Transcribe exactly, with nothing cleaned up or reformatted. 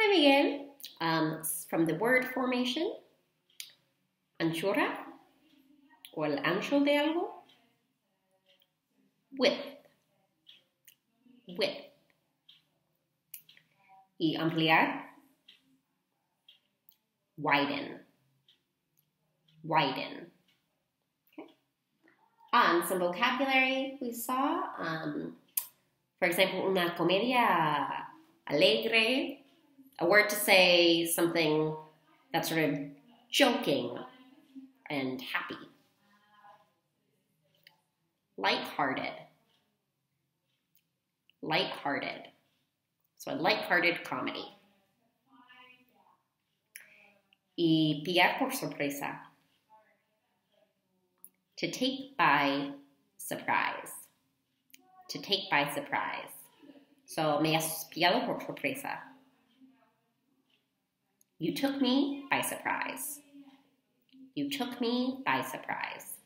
Hi, Miguel. Um, from the word formation, anchura, o el ancho de algo, width, width. Y ampliar, widen, widen. Okay. On some vocabulary we saw, um, for example, una comedia alegre, a word to say something that's sort of joking and happy. Light-hearted, light-hearted. So a light-hearted comedy. Y pillar por sorpresa. To take by surprise. To take by surprise. So me has pillado por sorpresa. You took me by surprise. You took me by surprise.